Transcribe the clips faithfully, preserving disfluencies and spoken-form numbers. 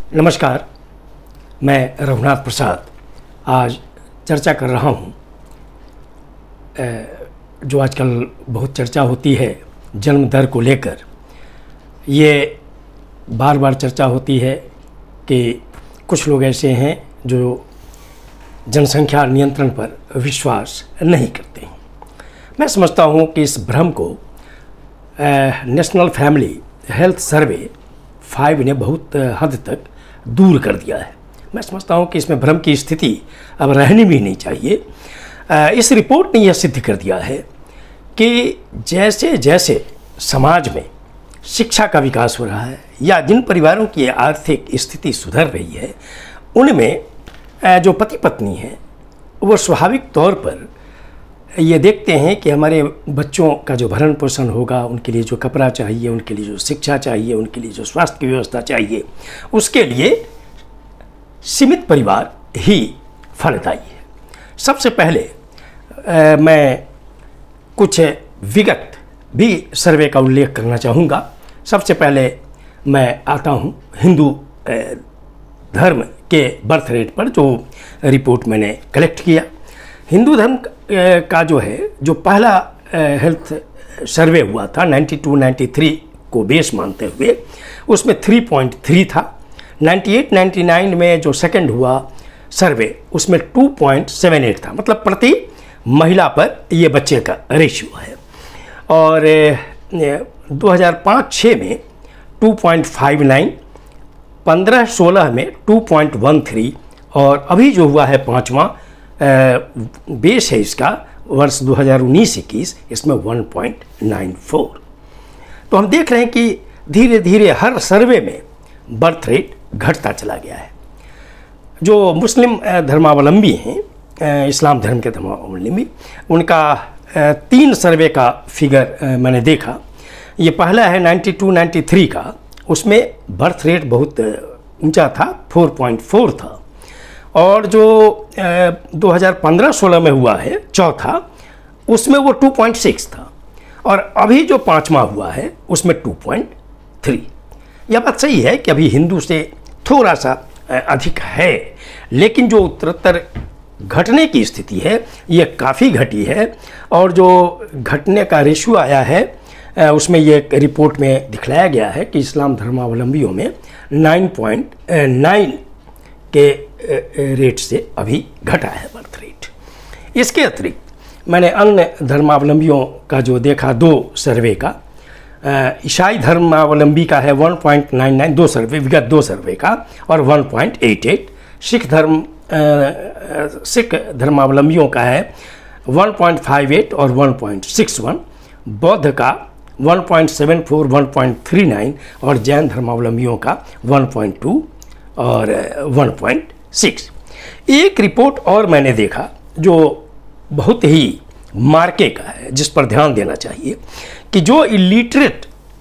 नमस्कार, मैं रघुनाथ प्रसाद आज चर्चा कर रहा हूँ। जो आजकल बहुत चर्चा होती है जन्म दर को लेकर, ये बार बार चर्चा होती है कि कुछ लोग ऐसे हैं जो जनसंख्या नियंत्रण पर विश्वास नहीं करते हैं। मैं समझता हूँ कि इस भ्रम को national family health survey five ने बहुत हद तक दूर कर दिया है। मैं समझता हूँ कि इसमें भ्रम की स्थिति अब रहनी भी नहीं चाहिए। इस रिपोर्ट ने यह सिद्ध कर दिया है कि जैसे जैसे समाज में शिक्षा का विकास हो रहा है या जिन परिवारों की आर्थिक स्थिति सुधर रही है, उनमें जो पति पत्नी हैं वो स्वाभाविक तौर पर ये देखते हैं कि हमारे बच्चों का जो भरण पोषण होगा, उनके लिए जो कपड़ा चाहिए, उनके लिए जो शिक्षा चाहिए, उनके लिए जो स्वास्थ्य की व्यवस्था चाहिए, उसके लिए सीमित परिवार ही फलदायी है। सबसे पहले आ, मैं कुछ विगत भी सर्वे का उल्लेख करना चाहूँगा। सबसे पहले मैं आता हूँ हिंदू धर्म के बर्थ रेट पर, जो रिपोर्ट मैंने कलेक्ट किया। हिंदू धर्म का जो है, जो पहला हेल्थ सर्वे हुआ था बानवे तिरानवे को बेस मानते हुए, उसमें तीन पॉइंट तीन था। अट्ठानवे निन्यानवे में जो सेकंड हुआ सर्वे, उसमें दो पॉइंट सात आठ था। मतलब प्रति महिला पर ये बच्चे का रेशियो है। और दो हज़ार पाँच छह में दो पॉइंट पाँच नौ, पंद्रह सोलह में दो पॉइंट तेरह, और अभी जो हुआ है पाँचवा बेस है इसका वर्ष दो हज़ार उन्नीस इक्कीस, इसमें एक पॉइंट नौ चार। तो हम देख रहे हैं कि धीरे धीरे हर सर्वे में बर्थ रेट घटता चला गया है। जो मुस्लिम धर्मावलंबी हैं, इस्लाम धर्म के धर्मावलंबी, उनका तीन सर्वे का फिगर मैंने देखा। ये पहला है बानवे तिरानवे का, उसमें बर्थ रेट बहुत ऊंचा था, चार पॉइंट चार था। और जो दो हज़ार पंद्रह सोलह में हुआ है चौथा, उसमें वो दो पॉइंट छह था। और अभी जो पांचवा हुआ है उसमें दो पॉइंट तीन। यह बात सही है कि अभी हिंदू से थोड़ा सा अधिक है, लेकिन जो उत्तरोत्तर घटने की स्थिति है ये काफ़ी घटी है। और जो घटने का रेशियो आया है, उसमें ये रिपोर्ट में दिखलाया गया है कि इस्लाम धर्मावलंबियों में नौ पॉइंट नौ के रेट से अभी घटा है बर्थ रेट। इसके अतिरिक्त मैंने अन्य धर्मावलंबियों का जो देखा, दो सर्वे का, ईसाई धर्मावलंबी का है एक पॉइंट नौ नौ, दो सर्वे विगत दो सर्वे का, और एक पॉइंट आठ आठ। सिख धर्म सिख धर्मावलंबियों का है एक पॉइंट पाँच आठ और एक पॉइंट छह एक। बौद्ध का एक पॉइंट सात चार, एक पॉइंट तीन नौ, और जैन धर्मावलंबियों का एक पॉइंट दो और एक पॉइंट छह। एक रिपोर्ट और मैंने देखा जो बहुत ही मार्के का है, जिस पर ध्यान देना चाहिए, कि जो इलिटरेट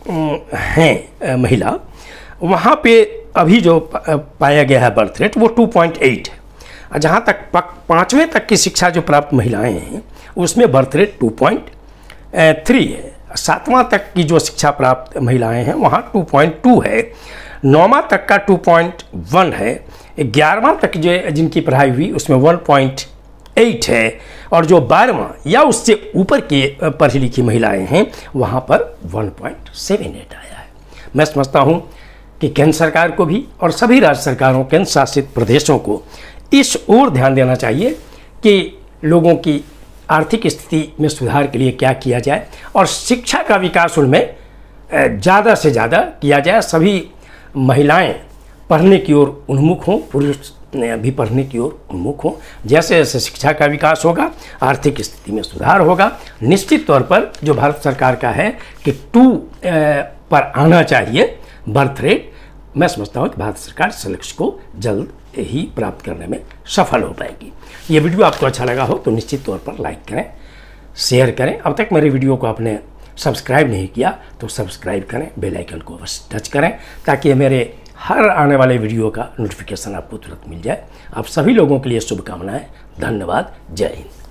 हैं महिला, वहाँ पे अभी जो पाया गया है बर्थ रेट वो दो पॉइंट आठ है। जहाँ तक पाँचवें तक की शिक्षा जो प्राप्त महिलाएं हैं उसमें बर्थ रेट दो पॉइंट तीन है। सातवां तक की जो शिक्षा प्राप्त महिलाएं हैं वहाँ दो पॉइंट दो है। नौवां तक का दो पॉइंट एक है। ग्यारहवां तक जो जिनकी पढ़ाई हुई उसमें एक पॉइंट आठ है। और जो बारहवां या उससे ऊपर की पढ़ी लिखी महिलाएं हैं वहाँ पर एक पॉइंट सात आठ आया है। मैं समझता हूँ कि केंद्र सरकार को भी और सभी राज्य सरकारों, केंद्र शासित प्रदेशों को इस ओर ध्यान देना चाहिए कि लोगों की आर्थिक स्थिति में सुधार के लिए क्या किया जाए, और शिक्षा का विकास उनमें ज़्यादा से ज़्यादा किया जाए। सभी महिलाएं पढ़ने की ओर उन्मुख हों, पुरुष भी पढ़ने की ओर उन्मुख हों। जैसे जैसे शिक्षा का विकास होगा, आर्थिक स्थिति में सुधार होगा। निश्चित तौर पर जो भारत सरकार का है कि टू पर आना चाहिए बर्थ रेट, मैं समझता हूँ कि भारत सरकार इस लक्ष्य को जल्द ही प्राप्त करने में सफल हो पाएगी। ये वीडियो आपको अच्छा लगा हो तो निश्चित तौर पर लाइक करें, शेयर करें। अब तक मेरे वीडियो को आपने सब्सक्राइब नहीं किया तो सब्सक्राइब करें, बेल आइकन को अवश्य टच करें, ताकि मेरे हर आने वाले वीडियो का नोटिफिकेशन आपको तुरंत मिल जाए। आप सभी लोगों के लिए शुभकामनाएं। धन्यवाद। जय हिंद।